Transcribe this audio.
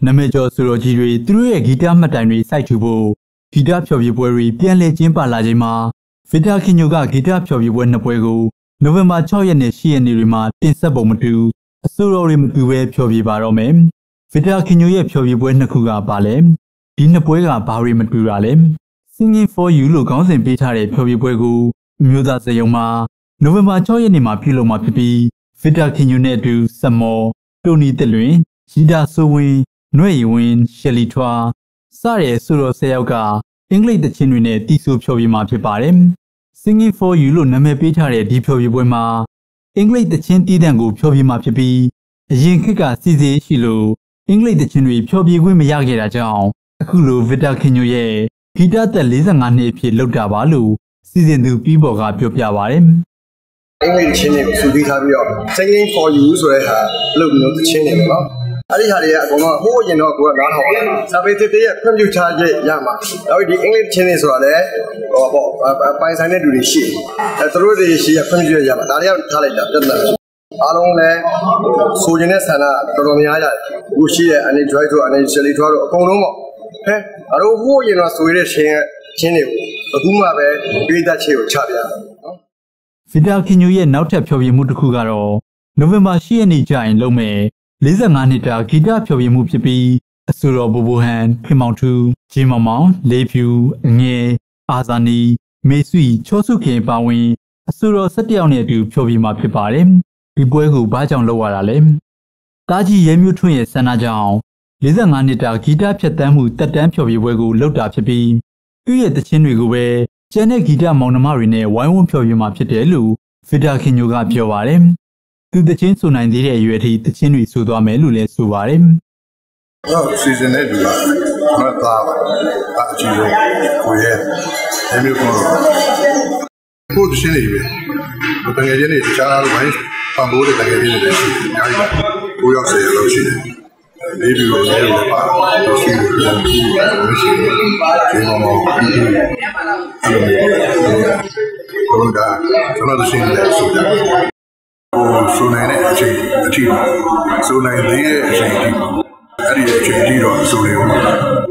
နာမည်ကျော်ဆိုတော်ကြီးတွေသူတို့ရဲ့ဂီတမှတ်တိုင်တွေစိုက်ထူဖို့ဂီတဖျော်ဖြေပွဲတွေပြန်လည်ကျင်းပလာချိန်မှာဗီတာခင်ညိုကဂီတဖျော်ဖြေပွဲနှစ်ပွဲကိုနိုဝင်ဘာ6ရက်နဲ့10ရက်နေ့တွေမှာတင်ဆက်ပုံမတူအစိုးရတွေမတူပဲဖျော်ဖြေပါတော့မယ်ဗီတာခင်ညိုရဲ့ဖျော်ဖြေပွဲနှစ်ခုကပါလဲဒီနှစ်ပွဲကဘာတွေမတူတာလဲ Singing for You လို့ခေါင်းစဉ်ပေးထားတဲ့ဖျော်ဖြေပွဲကိုအမျိုးသားစရုံမှာနိုဝင်ဘာ6ရက်နေ့မှာပြုလုပ်မှာဖြစ်ပြီးဗီတာခင်ညိုနဲ့အတူစမော်တိုနီတက်လွင်ရီတာဆိုဝင်းနွဲ့ရီဝင်းရှယ်လီထွားစတဲ့ဆိုတော်10ယောက်ကအင်္ဂလိပ်သချင်းတွေနဲ့တီးဆိုဖျော်ဖြေမှာဖြစ်ပါတယ် Singing for You လို့နာမည်ပေးထားတဲ့ဒီဖျော်ဖြေပွဲမှာအင်္ဂလိပ်သချင်းတီးတန့်ကိုဖျော်ဖြေမှာဖြစ်ပြီးအရင်ခေတ်ကစီစဉ်ရှိလို့အင်္ဂလိပ်သချင်းတွေဖျော်ဖြေခွင့်မရခဲ့တာကြောင့်အခုလိုဗီတာခင်ညိုရဲ့ဂီတသက်45နှစ်အဖြစ်လုပ်တာပါလို့စီစဉ်သူပြီးပေါ်ကပြောပြပါတယ်အင်္ဂလိပ်ချင်းတွေစုပြီးထားပြီးတော့ Singing for You ဆိုတဲ့ဟာလုပ်ပြီးတော့ချင်းနေပေါ့နော်အဲ့ဒီဟာတွေကအကုန်လုံးဟိုးရင်တော့ကိုကနားထောင်တယ်စာပေတစ်ရဲ့ဖွံ့ဖြိုးချရေးရမှာနောက်ဒီအင်္ဂလိပ်ချင်းတွေဆိုတာလည်းဟောပေါ့ပိုင်ဆိုင်တဲ့လူတွေရှိတယ်သူတို့တွေရှိရဖွံ့ဖြိုးရမှာဒါတွေကထားလိုက်တာပြဿနာအားလုံးလည်းဆိုရင်တဲ့ဆန္ဒတော်တော်များရတယ်အခုရှိတဲ့အနေ joy တို့အနေ Shelly တို့အကုန်လုံးပေါ့ဟဲ့အတို့ဟိုးရင်တော့ဆိုရတဲ့ချင်းတွေအခုမှပဲပြည်သက်ချင်းကိုချပြတယ်နော်ဗီတာခင်ညိုရဲ့နောက်ထပ်ဖျော်ဖြေမှုတစ်ခုကတော့နိုဝင်ဘာ10ရက်နေ့ကျရင်လုပ်မယ်45နှစ်တာဂီတဖျော်ဖြေမှုဖြစ်ပြီးအဆိုတော်ဘိုဘိုဟန်ခင်မောင်ထူးဂျင်းမောင်မောင်လေးဖြူအငယ်အာဇာနီမေဆွီချောစုခင်ပါဝင်အဆိုတော်17ယောက်နဲ့အတူဖျော်ဖြေမှာဖြစ်ပါတယ်ဒီပွဲကိုဘာကြောင့်လုပ်ရတာလဲတာကြီးရဲမျိုးထွန်းရဲ့ဆန္ဒကြောင့်45နှစ်တာဂီတဖြတ်တန်းမှုတက်တန်းဖျော်ဖြေပွဲကိုလုပ်တာဖြစ်ပြီးသူ့ရဲ့တခြင်းတွေကိုပဲကျန်တဲ့ဂီတမောင်နှမတွေနဲ့ဝိုင်းဝန်းဖျော်ဖြေမှာဖြစ်တယ်လို့ဗီတာခင်ညိုကပြောပါတယ်သူတချင်းဆိုနိုင်သေးတဲ့အရွယ်ထိတချင်းတွေဆိုသွားမယ်လို့လည်းဆိုပါတယ်။အော်စီဇန်နဲ့ဒီမှာမသားပါအကြည့်လို့ကိုရဲ့အမျိုးကောကိုတချင်းတွေပဲတကယ်ချင်းတွေတခြားဝိုင်းပံပိုးတဲ့တကယ်ချင်းတွေရှိတယ်အများကြီးကိုရောက်စေလို့ရှိတယ်လေးပြီးတော့လည်းပါရှိတယ်ရှိတယ်ဒီမှာတော့ဘုရားကျွန်တော်တို့ရှင်းတယ်ဆိုကြတယ်ဆိုနိုင်တဲ့အချိန်အထိဆိုနိုင်သေးတဲ့အချိန်အထိအဲ့ဒီအချိန်အထိတော့ဆိုနေဦး